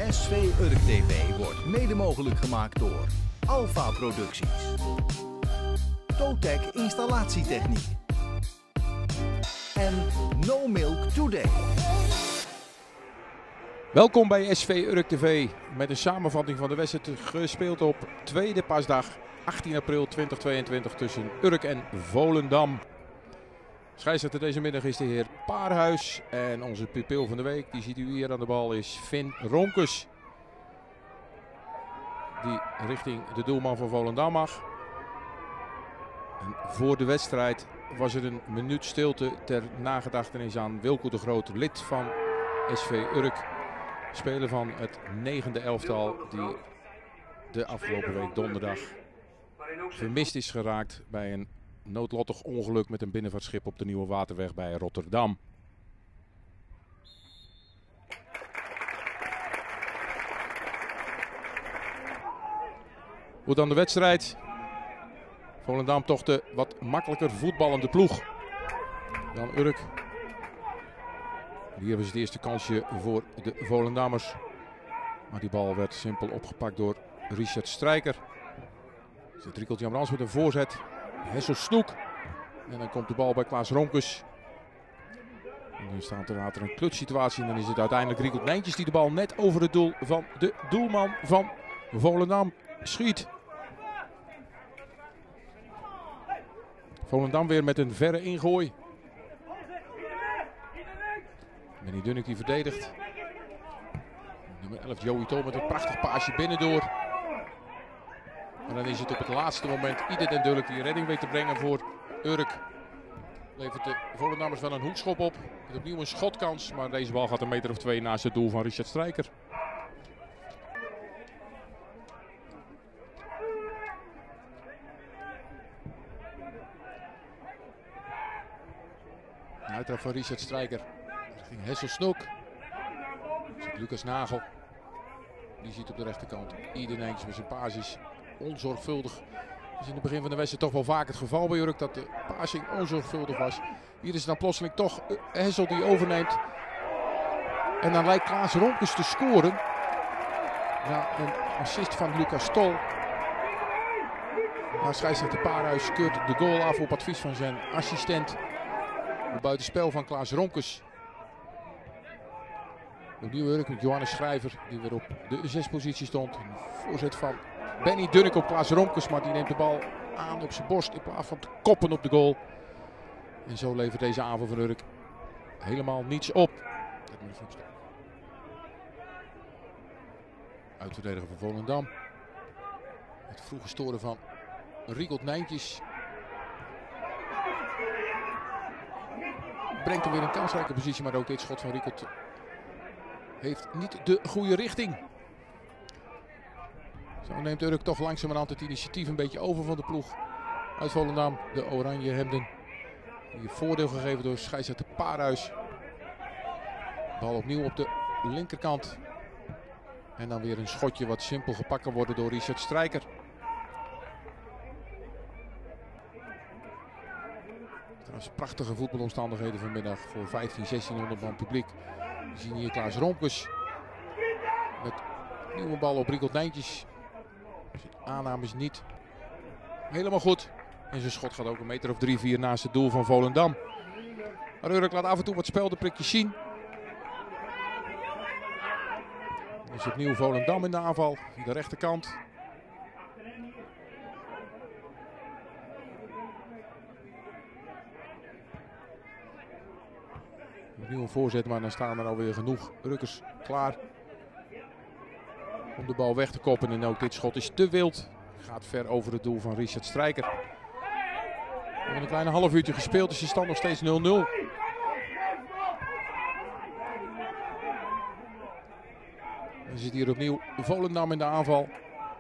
SV Urk TV wordt mede mogelijk gemaakt door Alpha Producties, Totec Installatietechniek en No Milk Today. Welkom bij SV Urk TV met een samenvatting van de wedstrijd gespeeld op tweede paasdag 18 april 2022 tussen Urk en Volendam. Scheidsrechter deze middag is de heer Paarhuis en onze pupil van de week, die ziet u hier aan de bal, is Finn Ronkes. Die richting de doelman van Volendam mag. En voor de wedstrijd was er een minuut stilte ter nagedachtenis aan Wilco de Groot, lid van SV Urk. Speler van het 9e elftal die de afgelopen week donderdag vermist is geraakt bij een noodlottig ongeluk met een binnenvaartschip op de Nieuwe Waterweg bij Rotterdam. Hoe dan de wedstrijd? Volendam toch de wat makkelijker voetballende ploeg dan Urk. Hier was het eerste kansje voor de Volendammers. Maar die bal werd simpel opgepakt door Richard Strijker. Zit Riekelt Jamrans met een voorzet. Hessel Snoek. En dan komt de bal bij Klaas Ronkes. En nu staat er later een klutssituatie. En dan is het uiteindelijk Riekelt Nijntjes die de bal net over het doel van de doelman van Volendam schiet. Volendam weer met een verre ingooi. Benny Dunnik die verdedigt. Nummer 11 Joey Tol met een prachtig paasje binnendoor. En dan is het op het laatste moment ieder den duidelijk die redding weet te brengen voor Urk. Levert de Volendammers wel een hoekschop op. Met opnieuw een schotkans, maar deze bal gaat een meter of 2 naast het doel van Richard Strijker. Een uittrap van Richard Strijker. Richting Hessel Snoek. Lucas Nagel. Die ziet op de rechterkant ieder Nijntjes met zijn paasjes onzorgvuldig. Dat is in het begin van de wedstrijd toch wel vaak het geval bij Urk dat de passing onzorgvuldig was. Hier is het dan plotseling toch Hessel die overneemt. En dan lijkt Klaas Ronkes te scoren. Na een assist van Lucas Tol. Maar scheidsrechter Paarhuis keurt de goal af op advies van zijn assistent. Het buitenspel van Klaas Ronkes. Opnieuw Urk met Johannes Schrijver die weer op de 6-positie stond. Een voorzet van Benny Dunnik op Klaas Ronkes, maar die neemt de bal aan op zijn borst in plaats van te koppen op de goal. En zo levert deze aanval van Urk helemaal niets op. Uitverdediger van Volendam. Het vroege storen van Riekelt Nijntjes. Brengt hem weer een kansrijke positie, maar ook dit schot van Riekelt heeft niet de goede richting. Zo neemt Urk toch langzamerhand het initiatief een beetje over van de ploeg uit Volendam. De oranje hemden. Hier voordeel gegeven door scheidsrechter Paarhuis. Bal opnieuw op de linkerkant. En dan weer een schotje wat simpel gepakt kan worden door Richard Strijker. Trouwens prachtige voetbalomstandigheden vanmiddag voor 1500-1600 man publiek. We zien hier Klaas Ronkes met een nieuwe bal op Riekelt Nijntjes. Aanname is niet helemaal goed. En zijn schot gaat ook een meter of 3-4 naast het doel van Volendam. Maar Urk laat af en toe wat speldenprikjes zien. Dan is opnieuw Volendam in de aanval. De rechterkant. Opnieuw een voorzet, maar dan staan er alweer genoeg Urkers klaar om de bal weg te koppen. En ook dit schot is te wild. Gaat ver over het doel van Richard Strijker. We hebben een kleine half uurtje gespeeld, dus de stand nog steeds 0-0. Dan zit hier opnieuw Volendam in de aanval.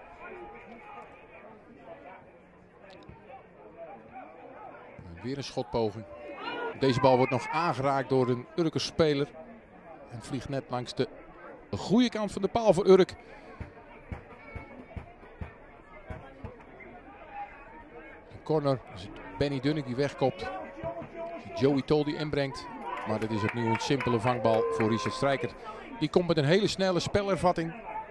En weer een schotpoging. Deze bal wordt nog aangeraakt door een Urker speler. En vliegt net langs de goede kant van de paal voor Urk. Een corner. Is het Benny Dunnik die wegkopt. Joey Tol die inbrengt. Maar dit is opnieuw een simpele vangbal voor Richard Strijker. Die komt met een hele snelle spelervatting.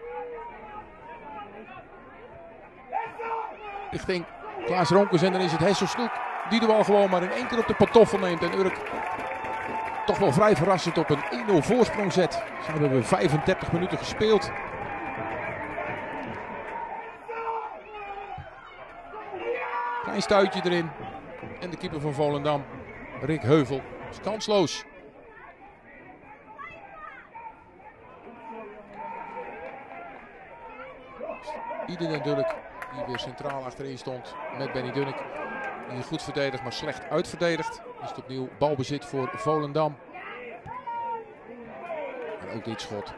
Richting Klaas Ronkers en dan is het Hessel Snoek die de bal gewoon maar in één keer op de pantoffel neemt. En Urk toch wel vrij verrassend op een 1-0 voorsprong zet. Zo hebben we 35 minuten gespeeld. Klein stuitje erin. En de keeper van Volendam, Rick Heuvel, is kansloos. Ieder natuurlijk, die weer centraal achterin stond met Benny Dunnek. Die goed verdedigd, maar slecht uitverdedigd. Is het opnieuw balbezit voor Volendam. En ook dit schot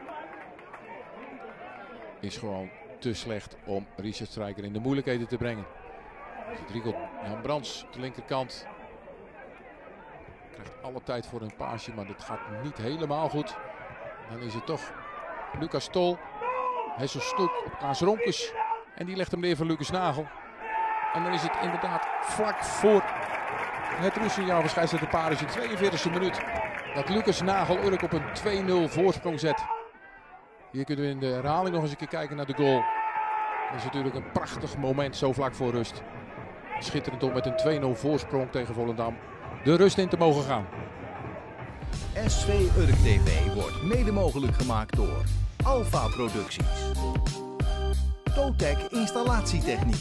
is gewoon te slecht om Richard Strijker in de moeilijkheden te brengen. Het Riegel Jan Brands op de linkerkant. Krijgt alle tijd voor een paasje, maar dat gaat niet helemaal goed. Dan is het toch Lucas Tol. Hessel Snoek op Klaas Ronkers. En die legt hem neer van Lucas Nagel. En dan is het inderdaad vlak voor het rustsignaal van scheidsrechter Paris in de 42e minuut. Dat Lucas Nagel Urk op een 2-0 voorsprong zet. Hier kunnen we in de herhaling nog eens een keer kijken naar de goal. Dat is natuurlijk een prachtig moment zo vlak voor rust. Schitterend om met een 2-0 voorsprong tegen Volendam de rust in te mogen gaan. SV Urk TV wordt mede mogelijk gemaakt door Alpha Producties, Totec Installatietechniek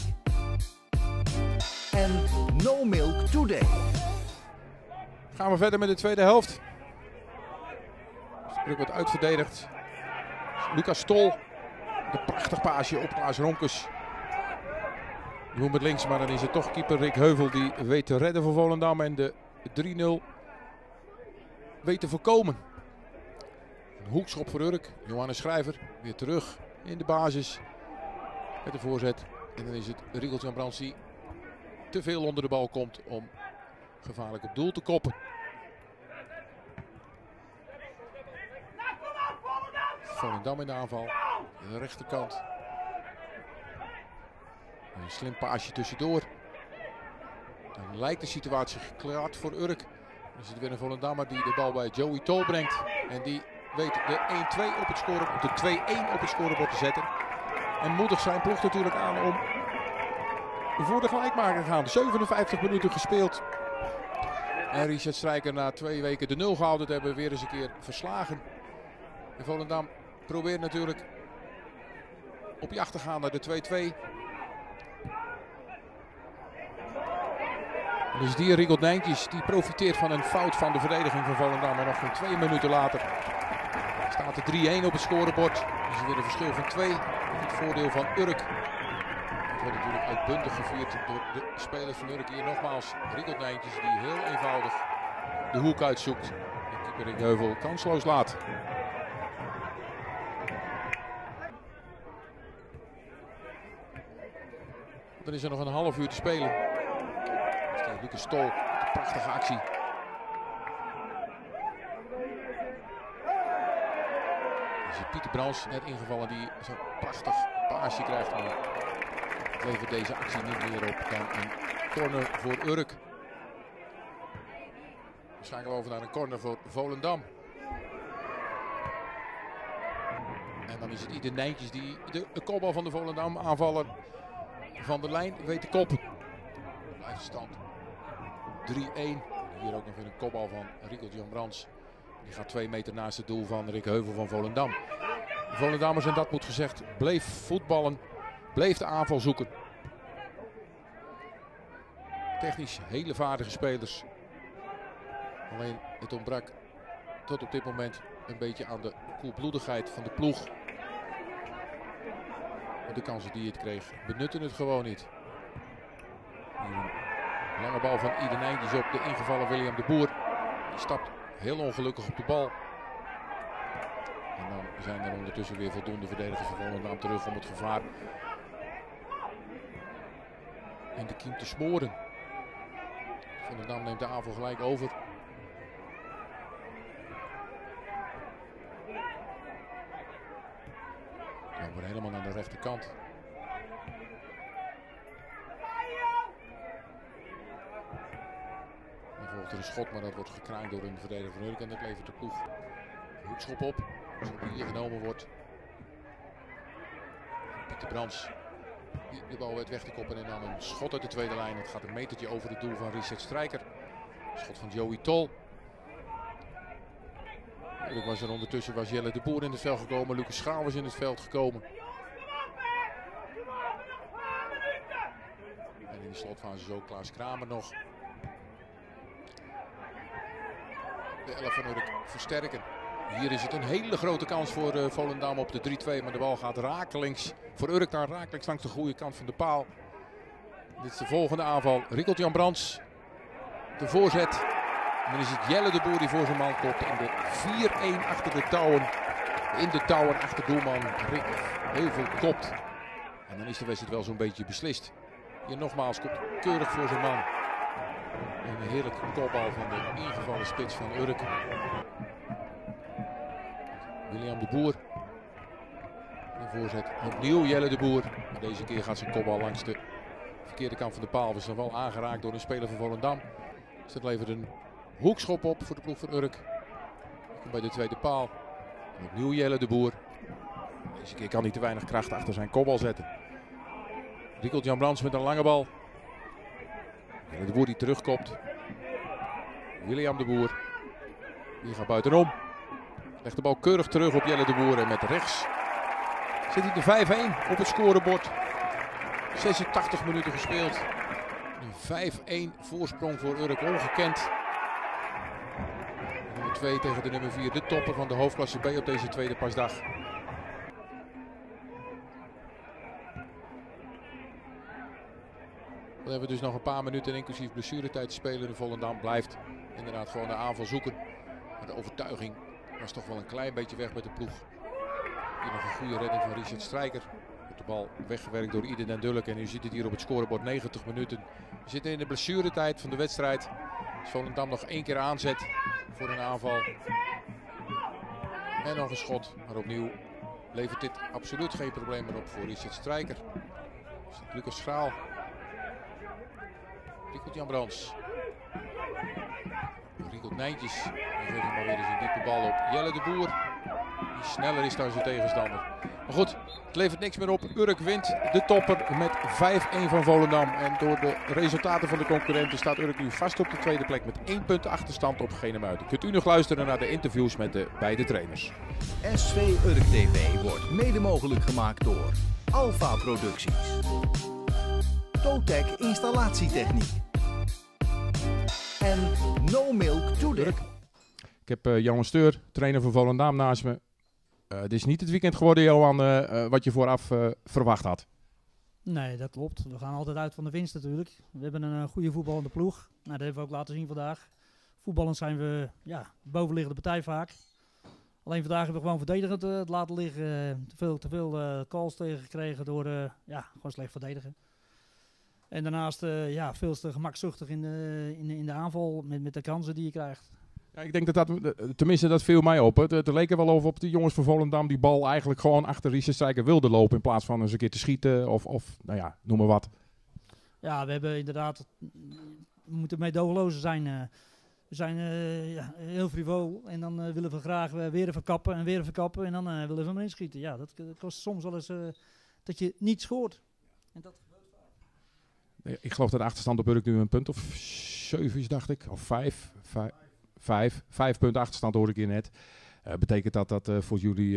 en No Milk Today. Gaan we verder met de tweede helft. Urk wordt uitverdedigd. Lucas Tol, de prachtig paasje op Klaas Ronkers. Die moet met links, maar dan is het toch keeper Rick Heuvel die weet te redden voor Volendam en de 3-0 weet te voorkomen. Een hoekschop voor Urk. Johannes Schrijver weer terug in de basis met de voorzet. En dan is het Riegel-Jan Brands die te veel onder de bal komt om gevaarlijk op doel te koppen. Volendam in de aanval. Aan de rechterkant. Een slim paasje tussendoor. Dan lijkt de situatie geklaard voor Urk. Dan is het weer een Volendammer die de bal bij Joey Tol brengt. En die weet de 1-2 op het scorebord, de 2-1 op het scorebord te zetten. En moedig zijn ploeg natuurlijk aan om voor de gelijkmaker te gaan. 57 minuten gespeeld. En Richard Strijker na 2 weken de 0 gehouden te hebben weer eens een keer verslagen. En Volendam probeert natuurlijk op jacht te gaan naar de 2-2. Dus die Riegel Nijntjes die profiteert van een fout van de verdediging van Volendam. En nog geen 2 minuten later staat er 3-1 op het scorebord. Dus weer een verschil van 2 in het voordeel van Urk. Het wordt natuurlijk uitbundig gevierd door de spelers van Urk. Hier nogmaals Riegel Nijntjes die heel eenvoudig de hoek uitzoekt. En keeper Rick Heuvel kansloos laat. Dan is er nog een half uur te spelen. Lucas Tol, een prachtige actie. Dus Pieter Brands net ingevallen die zo'n prachtig paasje krijgt. Maar het levert deze actie niet meer op dan een corner voor Urk. We schakelen over naar een corner voor Volendam. En dan is het Ieder Nijntjes die de kopbal van de Volendam aanvaller van de lijn weet te koppen. Blijft stand 3-1. Hier ook nog weer een kopbal van Riegel-Jan Brands. Die gaat 2 meter naast het doel van Rick Heuvel van Volendam. De Volendammers, en dat moet gezegd, bleef voetballen. Bleef de aanval zoeken. Technisch hele vaardige spelers. Alleen het ontbrak tot op dit moment een beetje aan de koelbloedigheid van de ploeg. De kansen die het kreeg benutten het gewoon niet. Een lange bal van Ieder Nijntjes op de ingevallen William de Boer. Die stapt heel ongelukkig op de bal. En dan zijn er ondertussen weer voldoende verdedigers van Volendam terug om het gevaar in de kiem te smoren. Volendam neemt de aanval gelijk over. Dan wordt helemaal naar de rechterkant. Dan volgt er een schot, maar dat wordt gekraakt door een verdediger van Urk en dat levert de ploeg een hoekschop op. Als het hier genomen wordt. Pieter Brands. De bal werd weg te koppen en dan een schot uit de tweede lijn. Het gaat een metertje over het doel van Richard Strijker. Schot van Joey Tol. Ondertussen was Jelle de Boer in het veld gekomen. Lucas Schaal was in het veld gekomen. En in de slotfase zo Klaas Kramer nog. De 11 van Urk versterken. Hier is het een hele grote kans voor Volendam op de 3-2. Maar de bal gaat rakelings voor Urk daar rakelings langs de goede kant van de paal. Dit is de volgende aanval. Rikelt-Jan Brands. De voorzet. En dan is het Jelle de Boer die voor zijn man kopt. In de 4-1 achter de touwen. In de touwen achter doelman Rick Heuvel kopt. En dan is de wedstrijd wel zo'n beetje beslist. Hier nogmaals komt keurig voor zijn man. En een heerlijke kopbal van de ingevallen spits van Urk. William de Boer. De voorzet opnieuw Jelle de Boer. Maar deze keer gaat zijn kopbal langs de verkeerde kant van de paal. We zijn wel aangeraakt door een speler van Volendam. Dus dat levert een hoekschop op voor de ploeg van Urk. Komt bij de tweede paal. En opnieuw Jelle de Boer. Deze keer kan hij te weinig kracht achter zijn kopbal zetten. Rikelt-Jan Brands met een lange bal. Jelle de Boer die terugkopt. William de Boer. Die gaat buitenom. Legt de bal keurig terug op Jelle de Boer. En met rechts zit hij de 5-1 op het scorebord. 86 minuten gespeeld. Een 5-1 voorsprong voor Urk, ongekend. Nummer 2 tegen de nummer 4, de topper van de hoofdklasse B op deze tweede pasdag. Dan hebben we dus nog een paar minuten inclusief blessuretijd te spelen. De Volendam blijft inderdaad gewoon de aanval zoeken. Maar de overtuiging was toch wel een klein beetje weg met de ploeg. Hier nog een goede redding van Richard Strijker. De bal weggewerkt door Iden en Dulk. En u ziet het hier op het scorebord, 90 minuten. We zitten in de blessuretijd van de wedstrijd. Als Volendam nog één keer aanzet voor een aanval. En nog een schot. Maar opnieuw levert dit absoluut geen probleem meer op voor Richard Strijker. Lucas Schaal. Rikelt-Jan Brands. Rikelt Nijntjes. Dan geeft hem maar weer eens een diepe bal op Jelle de Boer. Die sneller is dan zijn tegenstander. Maar goed, het levert niks meer op. Urk wint de topper met 5-1 van Volendam. En door de resultaten van de concurrenten staat Urk nu vast op de tweede plek met 1 punt achterstand op Genemuiden. Kunt u nog luisteren naar de interviews met de beide trainers. SV Urk TV wordt mede mogelijk gemaakt door Alpha Producties. Totec Installatietechniek. En No Milk Today. Ik heb Johan Steur, trainer van Volendam, naast me. Het is niet het weekend geworden, Johan, wat je vooraf verwacht had. Nee, dat klopt. We gaan altijd uit van de winst natuurlijk. We hebben een goede voetballende ploeg. Nou, dat hebben we ook laten zien vandaag. Voetballend zijn we bovenliggende partij vaak. Alleen vandaag hebben we gewoon verdedigend het laten liggen. Te veel calls tegengekregen door gewoon slecht verdedigen. En daarnaast veel te gemakzuchtig in de aanval met de kansen die je krijgt. Ja, ik denk tenminste dat viel mij op. Het leek er wel over op de jongens van Volendam die bal eigenlijk gewoon achter Richard Strijker wilden lopen in plaats van eens een keer te schieten of noem maar wat. Ja, we hebben inderdaad, we moeten meedogenlozen zijn. We zijn heel frivol en dan willen we graag weer even kappen en weer even kappen en dan willen we hem inschieten. Ja, dat kost soms wel eens dat je niet scoort. En dat gebeurt vaak. Ik geloof dat de achterstand op Urk nu een punt of 7 is, dacht ik. Of 5. 5 punten achterstand hoorde ik hier net. Betekent dat voor jullie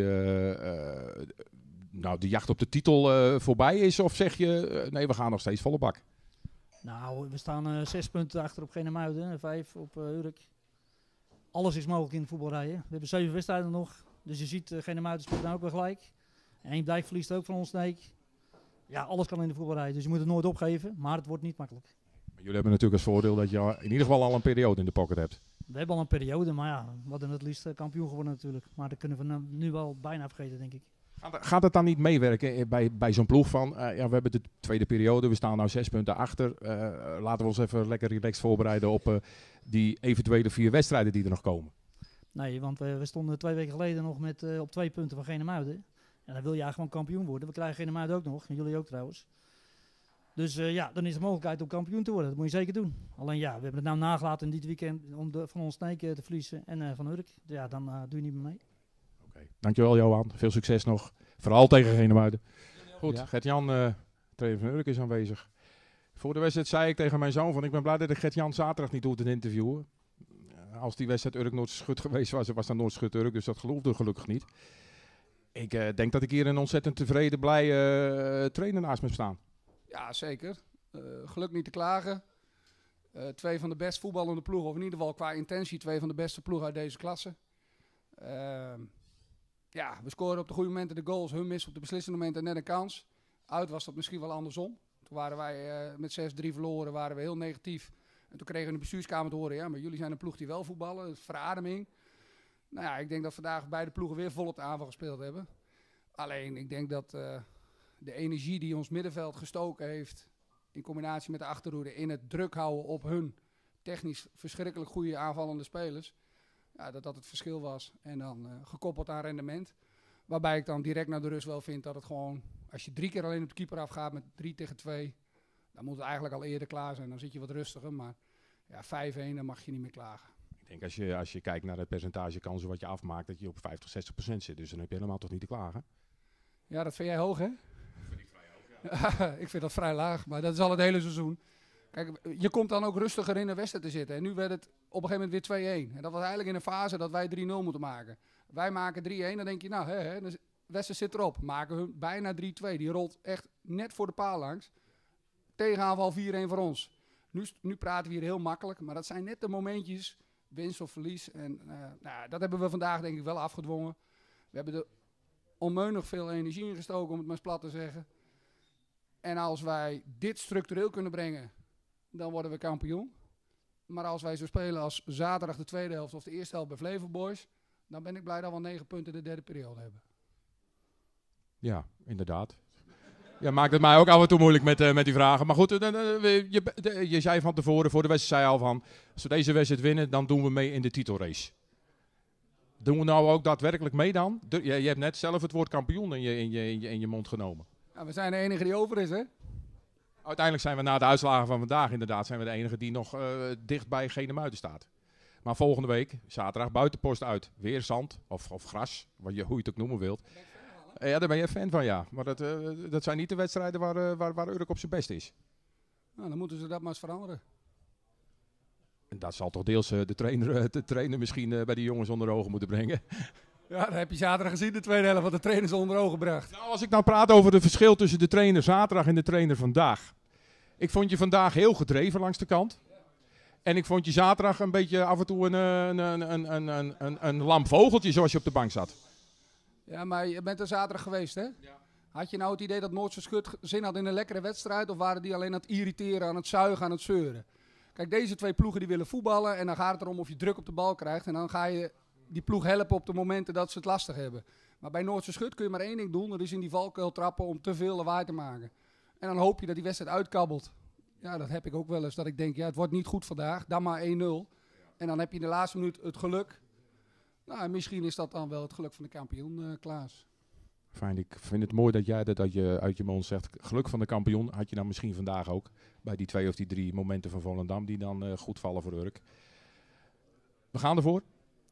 de jacht op de titel voorbij is? Of zeg je, nee, we gaan nog steeds volle bak? Nou, we staan 6 punten achter op Genemuiden en 5 op Urk. Alles is mogelijk in de voetbalrijen. We hebben 7 wedstrijden nog. Dus je ziet, Genemuiden speelt nou ook weer gelijk. En Eemdijk verliest ook van ons Sneek. Ja, alles kan in de voetbalrij. Dus je moet het nooit opgeven. Maar het wordt niet makkelijk. Jullie hebben natuurlijk als voordeel dat je in ieder geval al een periode in de pocket hebt. We hebben al een periode, maar ja, we hadden het liefst kampioen geworden natuurlijk. Maar dat kunnen we nu wel bijna vergeten, denk ik. Gaat het dan niet meewerken bij zo'n ploeg van, we hebben de tweede periode, we staan nou 6 punten achter. Laten we ons even lekker relaxed voorbereiden op die eventuele 4 wedstrijden die er nog komen. Nee, want we stonden 2 weken geleden nog op 2 punten van Genemuiden. En dan wil je gewoon kampioen worden. We krijgen Genemuiden ook nog, en jullie ook trouwens. Dus dan is de mogelijkheid om kampioen te worden. Dat moet je zeker doen. Alleen we hebben het nou nagelaten in dit weekend om van ons Sneek te verliezen en van Urk. Ja, dan doe je niet meer mee. Oké. Dankjewel Johan, veel succes nog. Vooral tegen Genemuiden. Goed, ja. Gert-Jan, trainer van Urk, is aanwezig. Voor de wedstrijd zei ik tegen mijn zoon van ik ben blij dat ik Gert-Jan zaterdag niet doe het interviewen. Als die wedstrijd Urk Noordschut geweest was, was dat Noordschut Urk, dus dat geloofde gelukkig niet. Ik denk dat ik hier een ontzettend tevreden, blij trainer naast me staan. Ja, zeker. Geluk niet te klagen. 2 van de best voetballende ploegen, of in ieder geval qua intentie 2 van de beste ploegen uit deze klasse. Ja, we scoren op de goede momenten de goals. Hun missen op de beslissende momenten net een kans. Uit was dat misschien wel andersom. Toen waren wij met 6-3 verloren, waren we heel negatief. En toen kregen we in de bestuurskamer te horen, ja, maar jullie zijn een ploeg die wel voetballen. Dat is verademing. Nou ja, ik denk dat vandaag beide ploegen weer vol op de aanval gespeeld hebben. Alleen, ik denk dat de energie die ons middenveld gestoken heeft, in combinatie met de achterhoede, in het druk houden op hun technisch verschrikkelijk goede aanvallende spelers, ja, dat het verschil was. En dan gekoppeld aan rendement. Waarbij ik dan direct naar de rust wel vind dat het gewoon, als je 3 keer alleen op de keeper afgaat met 3-2, dan moet het eigenlijk al eerder klaar zijn. Dan zit je wat rustiger, maar ja, 5-1, dan mag je niet meer klagen. Ik denk als je kijkt naar het percentage kansen wat je afmaakt, dat je op 50-60% zit. Dus dan heb je helemaal toch niet te klagen. Ja, dat vind jij hoog, hè? Dat vind ik vrij hoog, ja. Ik vind dat vrij laag, maar dat is al het hele seizoen. Kijk, je komt dan ook rustiger in de wedstrijd te zitten. En nu werd het op een gegeven moment weer 2-1. En dat was eigenlijk in een fase dat wij 3-0 moeten maken. Wij maken 3-1, dan denk je, nou, de wedstrijd zit erop. Maken hun bijna 3-2. Die rolt echt net voor de paal langs. Tegenaanval 4-1 voor ons. Nu praten we hier heel makkelijk, maar dat zijn net de momentjes, winst of verlies. En nou, dat hebben we vandaag denk ik wel afgedwongen. We hebben er onmeunig veel energie in gestoken, om het maar eens plat te zeggen. En als wij dit structureel kunnen brengen, dan worden we kampioen. Maar als wij zo spelen als zaterdag de tweede helft of de eerste helft bij Flevo Boys, dan ben ik blij dat we 9 punten de derde periode hebben. Ja, inderdaad. Ja, maakt het mij ook af en toe moeilijk met die vragen. Maar goed, je zei van tevoren, voor de wedstrijd zei je al van, als we deze wedstrijd winnen, dan doen we mee in de titelrace. Doen we nou ook daadwerkelijk mee dan? Je hebt net zelf het woord kampioen in je mond genomen. Ja, we zijn de enige die over is, hè? Uiteindelijk zijn we na de uitslagen van vandaag inderdaad zijn we de enige die nog dicht bij Genemuiden staat. Maar volgende week, zaterdag, buitenpost uit. Weer zand of gras, hoe je het ook noemen wilt. Ja, daar ben je fan van, ja. Maar dat zijn niet de wedstrijden waar Urk op zijn best is. Nou, dan moeten ze dat maar eens veranderen. En dat zal toch deels de trainer misschien bij die jongens onder ogen moeten brengen. Ja, dat heb je zaterdag gezien, de tweede helft, wat de trainers onder ogen bracht. Nou, als ik nou praat over het verschil tussen de trainer zaterdag en de trainer vandaag. Ik vond je vandaag heel gedreven langs de kant. En ik vond je zaterdag een beetje af en toe een lam vogeltje zoals je op de bank zat. Ja, maar je bent er zaterdag geweest, hè? Ja. Had je nou het idee dat Noordse Schut zin had in een lekkere wedstrijd? Of waren die alleen aan het irriteren, aan het zuigen, aan het zeuren? Kijk, deze 2 ploegen die willen voetballen. En dan gaat het erom of je druk op de bal krijgt. En dan ga je die ploeg helpen op de momenten dat ze het lastig hebben. Maar bij Noordse Schut kun je maar 1 ding doen. Dat is in die valkuil trappen om te veel lawaai te maken. En dan hoop je dat die wedstrijd uitkabbelt. Ja, dat heb ik ook wel eens. Dat ik denk, ja, het wordt niet goed vandaag. Dan maar 1-0. En dan heb je in de laatste minuut het geluk. Nou, misschien is dat dan wel het geluk van de kampioen, Klaas. Fijn, ik vind het mooi dat jij dat je uit je mond zegt. Geluk van de kampioen had je dan misschien vandaag ook. Bij die 2 of die 3 momenten van Volendam die dan goed vallen voor Urk. We gaan ervoor.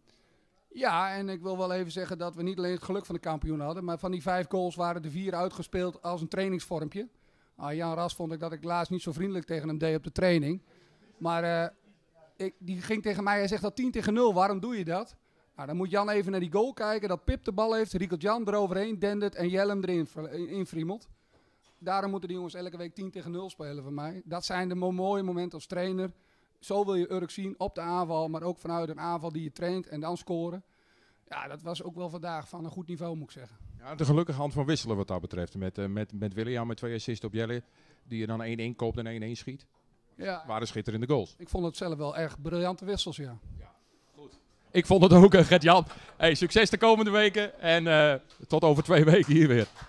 Ja, en ik wil wel even zeggen dat we niet alleen het geluk van de kampioen hadden. Maar van die 5 goals waren de 4 uitgespeeld als een trainingsvormpje. Jan Ras vond ik dat ik laatst niet zo vriendelijk tegen hem deed op de training. Maar die ging tegen mij, hij zegt dat 10-0, waarom doe je dat? Nou, dan moet Jan even naar die goal kijken, dat Pip de bal heeft, Riekelt Jan eroverheen dendert en Jellem erin infriemelt. Daarom moeten die jongens elke week 10-0 spelen van mij. Dat zijn de mooie momenten als trainer. Zo wil je Urk zien op de aanval, maar ook vanuit een aanval die je traint en dan scoren. Ja, dat was ook wel vandaag van een goed niveau, moet ik zeggen. Ja, de gelukkige hand van wisselen wat dat betreft. Met William met 2 assists op Jelle, die je dan 1-1 koopt en 1-1 schiet. Ja. Waren schitterende goals. Ik vond het zelf wel erg briljante wissels, ja. Goed. Ik vond het ook, Gert-Jan. Hey, succes de komende weken en tot over 2 weken hier weer.